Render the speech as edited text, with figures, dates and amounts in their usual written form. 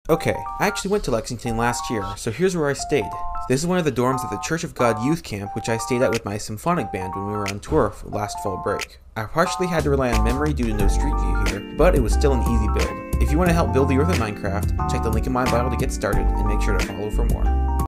Okay, I actually went to Lexington last year, so here's where I stayed. This is one of the dorms at the Church of God youth camp, which I stayed at with my symphonic band when we were on tour for last fall break. I partially had to rely on memory due to no street view here, but it was still an easy build. If you want to help build the Earth in Minecraft, check the link in my bio to get started and make sure to follow for more.